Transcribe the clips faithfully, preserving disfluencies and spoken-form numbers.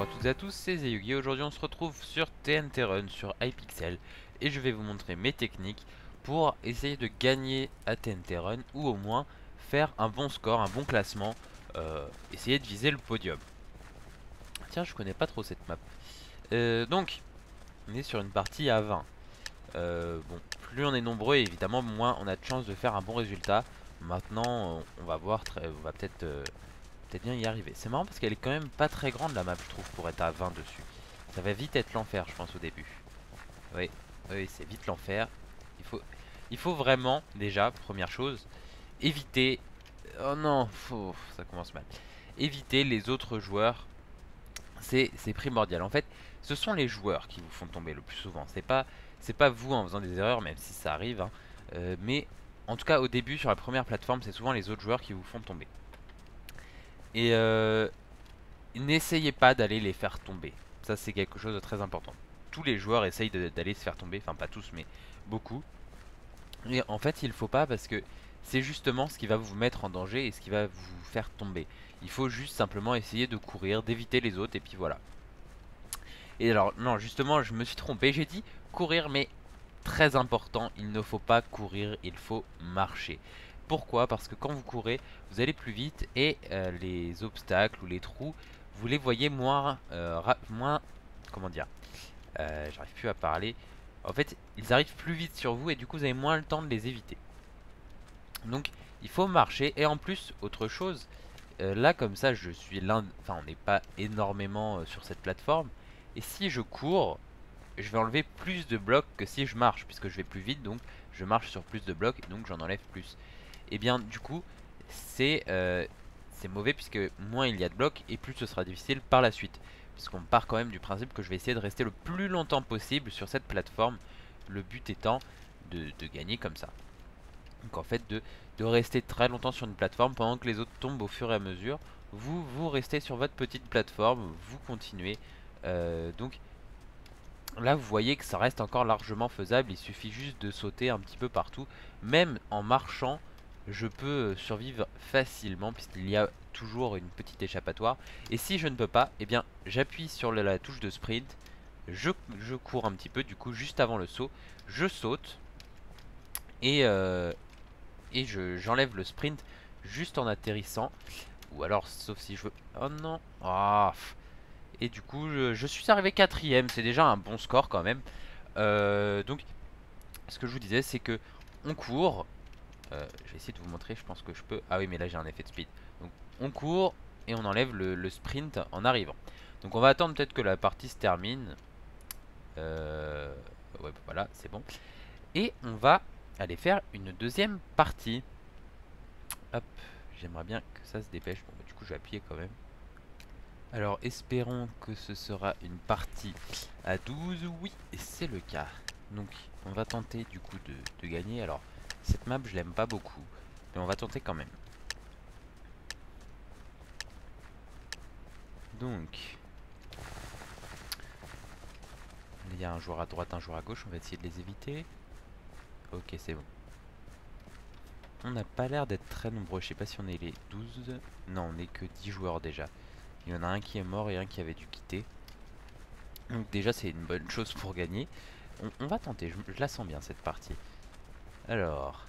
Bonjour à toutes et à tous, c'est Zeyugi. Aujourd'hui on se retrouve sur T N T Run sur Hypixel et je vais vous montrer mes techniques pour essayer de gagner à T N T Run ou au moins faire un bon score, un bon classement, euh, essayer de viser le podium. Tiens, je connais pas trop cette map. Euh, donc, on est sur une partie à vingt. Euh, bon, plus on est nombreux, évidemment, moins on a de chances de faire un bon résultat. Maintenant, on va voir, très, on va peut-être euh, peut-être bien y arriver. C'est marrant parce qu'elle est quand même pas très grande la map, je trouve, pour être à vingt dessus. Ça va vite être l'enfer, je pense, au début. Oui, oui, c'est vite l'enfer. Il faut, il faut vraiment, déjà, première chose, éviter... Oh non, faut, ça commence mal. Éviter les autres joueurs, c'est primordial. En fait, ce sont les joueurs qui vous font tomber le plus souvent. C'est pas, c'est pas vous en faisant des erreurs, même si ça arrive. Hein. Euh, mais en tout cas, au début, sur la première plateforme, c'est souvent les autres joueurs qui vous font tomber. Et euh, n'essayez pas d'aller les faire tomber. Ça, c'est quelque chose de très important. Tous les joueurs essayent d'aller se faire tomber. Enfin, pas tous, mais beaucoup. Et en fait, il faut pas parce que c'est justement ce qui va vous mettre en danger et ce qui va vous faire tomber. Il faut juste simplement essayer de courir, d'éviter les autres et puis voilà. Et alors, non, justement, je me suis trompé. J'ai dit courir, mais très important, il ne faut pas courir, il faut marcher. Pourquoi? Parce que quand vous courez, vous allez plus vite et euh, les obstacles ou les trous, vous les voyez moins, euh, moins, comment dire, euh, j'arrive plus à parler. En fait, ils arrivent plus vite sur vous et du coup, vous avez moins le temps de les éviter. Donc, il faut marcher. Et en plus, autre chose, euh, là comme ça, je suis l'un, enfin, on n'est pas énormément euh, sur cette plateforme. Et si je cours, je vais enlever plus de blocs que si je marche, puisque je vais plus vite, donc je marche sur plus de blocs, donc j'en enlève plus. Et bien du coup, c'est euh, c'est mauvais, puisque moins il y a de blocs, et plus ce sera difficile par la suite. Puisqu'on part quand même du principe que je vais essayer de rester le plus longtemps possible sur cette plateforme, le but étant de, de gagner comme ça. Donc en fait de, de rester très longtemps sur une plateforme pendant que les autres tombent au fur et à mesure. Vous, vous restez sur votre petite plateforme, vous continuez. Euh, donc là vous voyez que ça reste encore largement faisable, il suffit juste de sauter un petit peu partout. Même en marchant, je peux survivre facilement puisqu'il y a toujours une petite échappatoire. Et si je ne peux pas, eh bien j'appuie sur la, la touche de sprint, je, je cours un petit peu, du coup juste avant le saut, je saute et, euh, et j'enlève le sprint juste en atterrissant. Ou alors sauf si je veux... Oh non. Ah, et du coup je, je suis arrivé quatrième, c'est déjà un bon score quand même. Euh, donc ce que je vous disais c'est que on court, euh, je vais essayer de vous montrer, je pense que je peux. Ah oui mais là j'ai un effet de speed. Donc on court et on enlève le, le sprint en arrivant. Donc on va attendre peut-être que la partie se termine. euh, Ouais voilà c'est bon. Et on va aller faire une deuxième partie. Hop, j'aimerais bien que ça se dépêche. Bon bah, du coup je vais appuyer quand même. Alors espérons que ce sera une partie à douze. Oui, c'est le cas. Donc on va tenter du coup de, de gagner. Alors cette map je l'aime pas beaucoup, mais on va tenter quand même. Donc il y a un joueur à droite, un joueur à gauche. On va essayer de les éviter. Ok, c'est bon. On n'a pas l'air d'être très nombreux. Je sais pas si on est les douze. Non, on n'est que dix joueurs déjà. Il y en a un qui est mort et un qui avait dû quitter. Donc déjà c'est une bonne chose pour gagner. On, on va tenter, je, je la sens bien cette partie. Alors...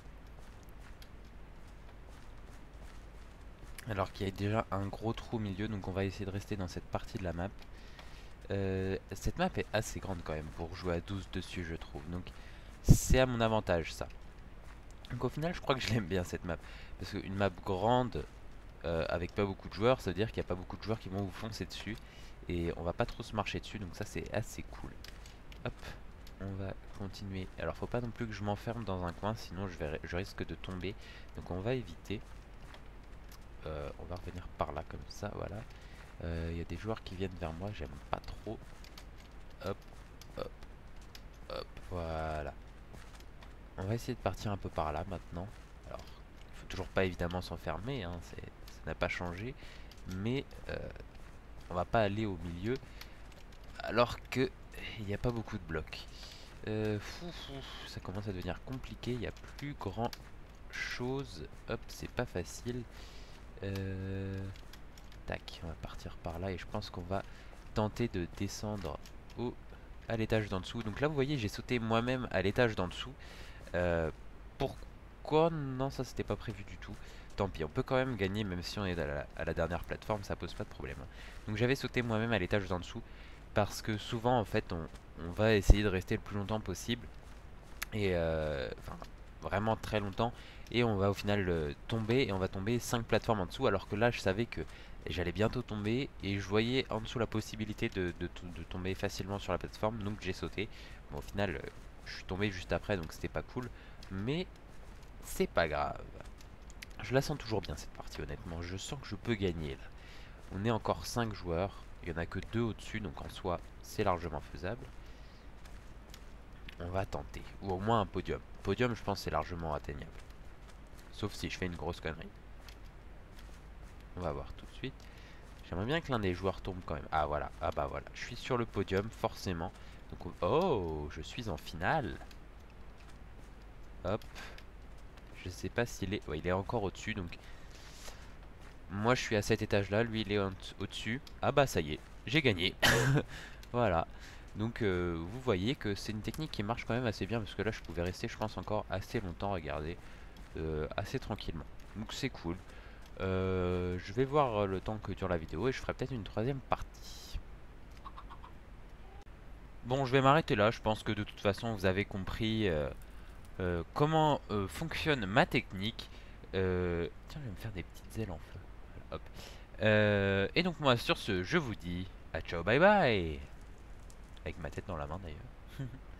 Alors qu'il y a déjà un gros trou au milieu, donc on va essayer de rester dans cette partie de la map. Euh, cette map est assez grande quand même pour jouer à douze dessus, je trouve. Donc c'est à mon avantage ça. Donc au final je crois que je l'aime bien cette map. Parce qu'une map grande euh, avec pas beaucoup de joueurs, ça veut dire qu'il n'y a pas beaucoup de joueurs qui vont vous foncer dessus. Et on va pas trop se marcher dessus, donc ça c'est assez cool. Hop, on va continuer. Alors faut pas non plus que je m'enferme dans un coin, sinon je, vais, je risque de tomber. Donc on va éviter. Euh, on va revenir par là comme ça, voilà. Il euh, y a des joueurs qui viennent vers moi, j'aime pas trop. Hop, hop, hop, voilà. On va essayer de partir un peu par là maintenant. Alors, il faut toujours pas évidemment s'enfermer, hein, ça n'a pas changé. Mais euh, on va pas aller au milieu alors que il n'y a pas beaucoup de blocs. Euh, fou, fou, ça commence à devenir compliqué, il n'y a plus grand chose. Hop, c'est pas facile. Euh... Tac, on va partir par là et je pense qu'on va tenter de descendre au, à l'étage d'en dessous. Donc là vous voyez j'ai sauté moi-même à l'étage d'en dessous. Euh, pourquoi? Non, ça c'était pas prévu du tout. Tant pis, on peut quand même gagner même si on est à la, à la dernière plateforme, ça pose pas de problème. Donc j'avais sauté moi-même à l'étage d'en dessous parce que souvent en fait on, on va essayer de rester le plus longtemps possible. Et euh, enfin vraiment très longtemps. Et on va au final euh, tomber et on va tomber cinq plateformes en dessous. Alors que là je savais que j'allais bientôt tomber et je voyais en dessous la possibilité de, de, de tomber facilement sur la plateforme. Donc j'ai sauté. Bon, au final euh, je suis tombé juste après donc c'était pas cool. Mais c'est pas grave. Je la sens toujours bien cette partie honnêtement. Je sens que je peux gagner là. On est encore cinq joueurs. Il n'y en a que deux au-dessus donc en soi c'est largement faisable. On va tenter. Ou au moins un podium. Podium je pense c'est largement atteignable. Sauf si je fais une grosse connerie. On va voir tout de suite. J'aimerais bien que l'un des joueurs tombe quand même. Ah voilà, ah bah voilà. Je suis sur le podium forcément. Donc, oh, je suis en finale. Hop. Je sais pas s'il est... Ouais, il est encore au-dessus donc... Moi je suis à cet étage là, lui il est au-dessus. Ah bah ça y est, j'ai gagné. Voilà. Donc euh, vous voyez que c'est une technique qui marche quand même assez bien. Parce que là je pouvais rester je pense encore assez longtemps, regardez. Euh, assez tranquillement. Donc c'est cool. Euh, je vais voir le temps que dure la vidéo et je ferai peut-être une troisième partie. Bon, je vais m'arrêter là. Je pense que de toute façon, vous avez compris euh, euh, comment euh, fonctionne ma technique. Euh, tiens, je vais me faire des petites ailes en feu. Voilà, hop. Euh, et donc moi, sur ce, je vous dis à ciao, bye bye. Avec ma tête dans la main d'ailleurs.